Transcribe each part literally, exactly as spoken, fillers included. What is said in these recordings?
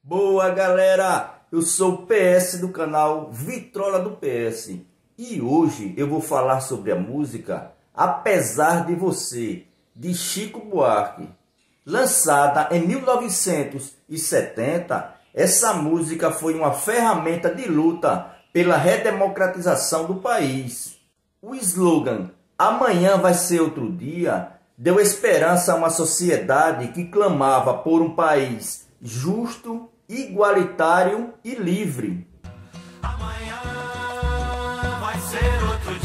Boa, galera, eu sou o P S do canal Vitrola do P S e hoje eu vou falar sobre a música Apesar de Você, de Chico Buarque. Lançada em mil novecentos e setenta, essa música foi uma ferramenta de luta pela redemocratização do país. O slogan "Amanhã vai ser outro dia" deu esperança a uma sociedade que clamava por um país justo, igualitário e livre. Amanhã vai ser outro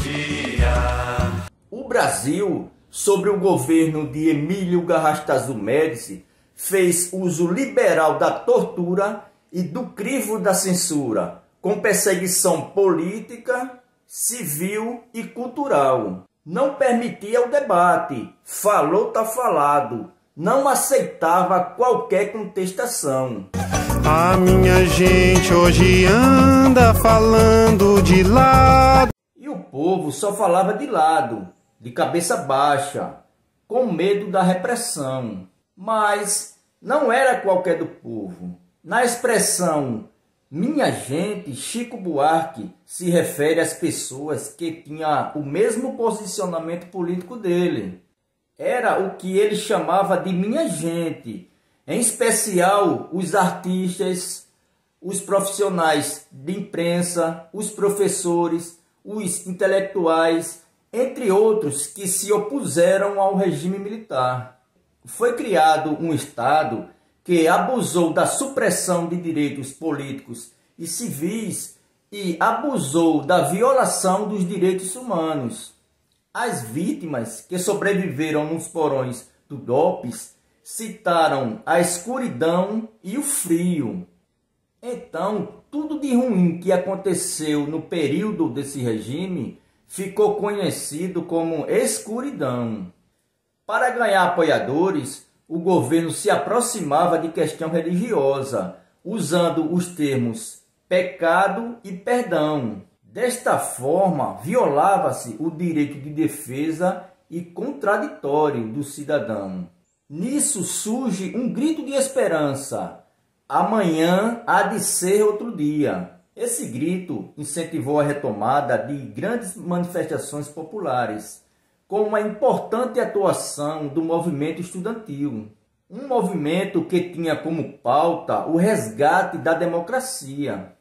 dia. O Brasil, sob o governo de Emílio Garrastazu Médici, fez uso liberal da tortura e do crivo da censura, com perseguição política, civil e cultural. Não permitia o debate, falou tá falado, não aceitava qualquer contestação. A minha gente hoje anda falando de lado. E o povo só falava de lado, de cabeça baixa, com medo da repressão. Mas não era qualquer do povo. Na expressão "minha gente", Chico Buarque se refere às pessoas que tinham o mesmo posicionamento político dele. Era o que ele chamava de minha gente, em especial os artistas, os profissionais de imprensa, os professores, os intelectuais, entre outros que se opuseram ao regime militar. Foi criado um Estado que abusou da supressão de direitos políticos e civis e abusou da violação dos direitos humanos. As vítimas que sobreviveram nos porões do DOPS citaram a escuridão e o frio. Então, tudo de ruim que aconteceu no período desse regime ficou conhecido como escuridão. Para ganhar apoiadores, o governo se aproximava de questão religiosa, usando os termos pecado e perdão. Desta forma, violava-se o direito de defesa e contraditório do cidadão. Nisso surge um grito de esperança: amanhã há de ser outro dia. Esse grito incentivou a retomada de grandes manifestações populares, com uma importante atuação do movimento estudantil. Um movimento que tinha como pauta o resgate da democracia.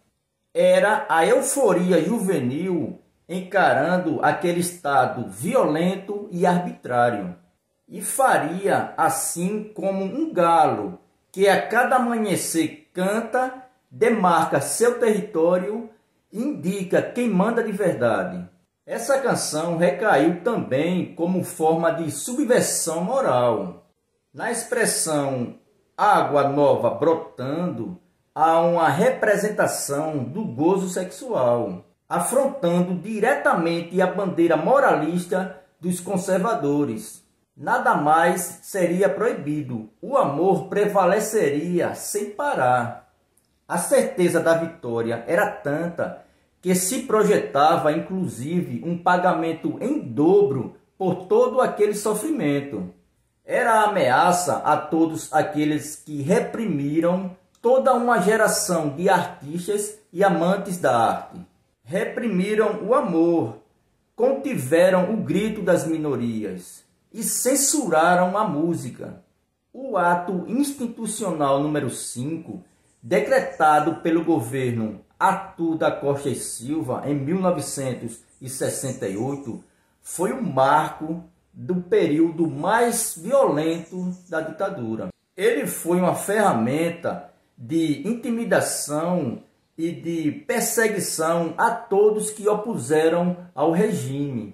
Era a euforia juvenil encarando aquele Estado violento e arbitrário. E faria assim como um galo que a cada amanhecer canta, demarca seu território e indica quem manda de verdade. Essa canção recaiu também como forma de subversão moral. Na expressão "água nova brotando", há uma representação do gozo sexual, afrontando diretamente a bandeira moralista dos conservadores. Nada mais seria proibido, o amor prevaleceria sem parar. A certeza da vitória era tanta que se projetava inclusive um pagamento em dobro por todo aquele sofrimento. Era a ameaça a todos aqueles que reprimiram toda uma geração de artistas e amantes da arte. Reprimiram o amor, contiveram o grito das minorias e censuraram a música. O ato institucional número cinco, decretado pelo governo Arthur da Costa e Silva em mil novecentos e sessenta e oito, foi o marco do período mais violento da ditadura. Ele foi uma ferramenta de intimidação e de perseguição a todos que opuseram ao regime.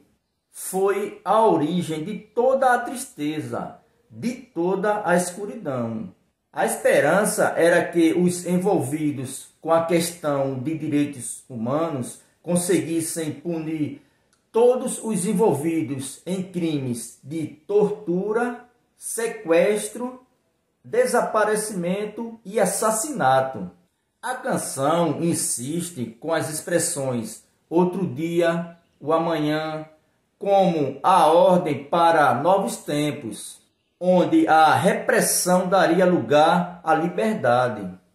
Foi a origem de toda a tristeza, de toda a escuridão. A esperança era que os envolvidos com a questão de direitos humanos conseguissem punir todos os envolvidos em crimes de tortura, sequestro, desaparecimento e assassinato. A canção insiste com as expressões outro dia, o amanhã, como a ordem para novos tempos, onde a repressão daria lugar à liberdade.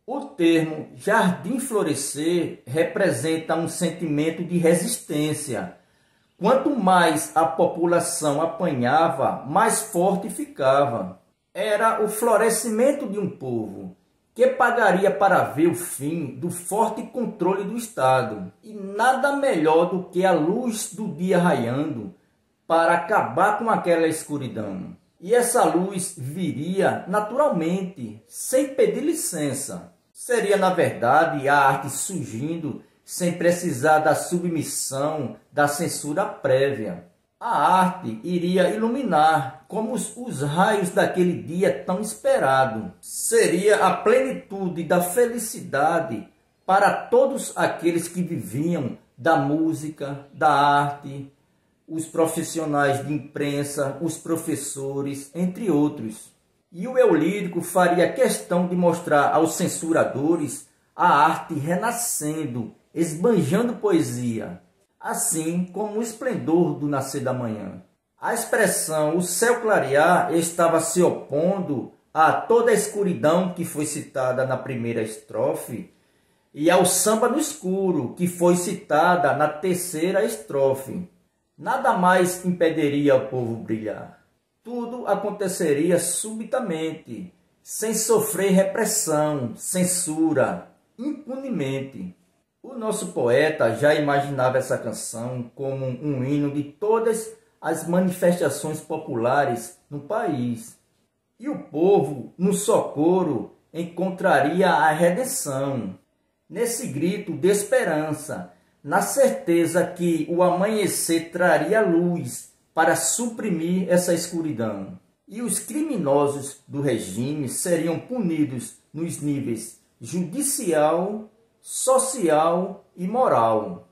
O termo Jardim Florescer representa um sentimento de resistência. Quanto mais a população apanhava, mais forte ficava. Era o florescimento de um povo que pagaria para ver o fim do forte controle do Estado. E nada melhor do que a luz do dia raiando para acabar com aquela escuridão. E essa luz viria naturalmente, sem pedir licença. Seria, na verdade, a arte surgindo sem precisar da submissão da censura prévia. A arte iria iluminar como os, os raios daquele dia tão esperado. Seria a plenitude da felicidade para todos aqueles que viviam da música, da arte, os profissionais de imprensa, os professores, entre outros. E o eu lírico faria questão de mostrar aos censuradores a arte renascendo, esbanjando poesia, assim como o esplendor do nascer da manhã. A expressão o céu clarear estava se opondo a toda a escuridão que foi citada na primeira estrofe e ao samba no escuro, que foi citada na terceira estrofe. Nada mais impediria o povo brilhar. Tudo aconteceria subitamente, sem sofrer repressão, censura, impunemente. O nosso poeta já imaginava essa canção como um hino de todas as manifestações populares no país. E o povo, no socorro, encontraria a redenção. Nesse grito de esperança, na certeza que o amanhecer traria luz para suprimir essa escuridão. E os criminosos do regime seriam punidos nos níveis judicial, social e moral.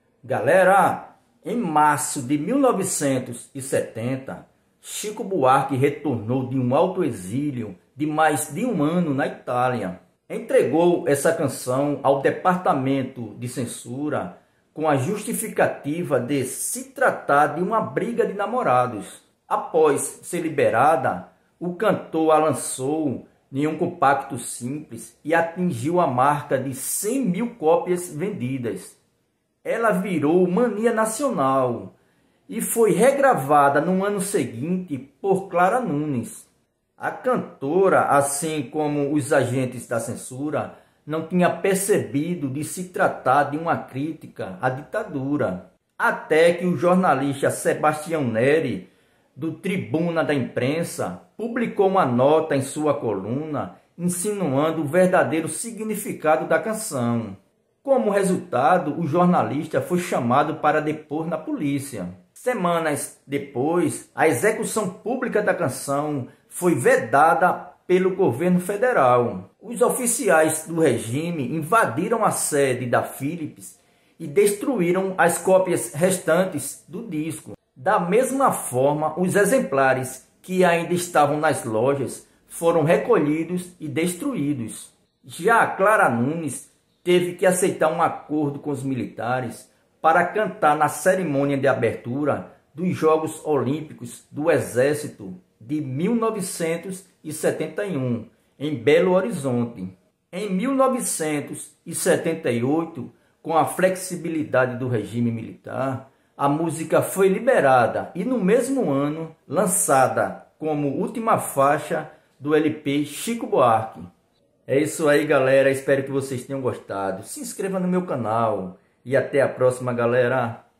Galera, em março de mil novecentos e setenta, Chico Buarque retornou de um alto exílio de mais de um ano na Itália. Entregou essa canção ao departamento de censura com a justificativa de se tratar de uma briga de namorados. Após ser liberada, o cantor a lançou em um compacto simples e atingiu a marca de cem mil cópias vendidas. Ela virou mania nacional e foi regravada no ano seguinte por Clara Nunes. A cantora, assim como os agentes da censura, não tinha percebido de se tratar de uma crítica à ditadura. Até que o jornalista Sebastião Neri, do Tribuna da Imprensa, publicou uma nota em sua coluna insinuando o verdadeiro significado da canção. Como resultado, o jornalista foi chamado para depor na polícia. Semanas depois, a execução pública da canção foi vedada pelo governo federal. Os oficiais do regime invadiram a sede da Philips e destruíram as cópias restantes do disco. Da mesma forma, os exemplares que ainda estavam nas lojas foram recolhidos e destruídos. Já Clara Nunes teve que aceitar um acordo com os militares para cantar na cerimônia de abertura dos Jogos Olímpicos do Exército de mil novecentos e setenta e um, em Belo Horizonte. Em mil novecentos e setenta e oito, com a flexibilidade do regime militar, a música foi liberada e no mesmo ano lançada como última faixa do L P Chico Buarque. É isso aí, galera. Espero que vocês tenham gostado. Se inscreva no meu canal e até a próxima, galera.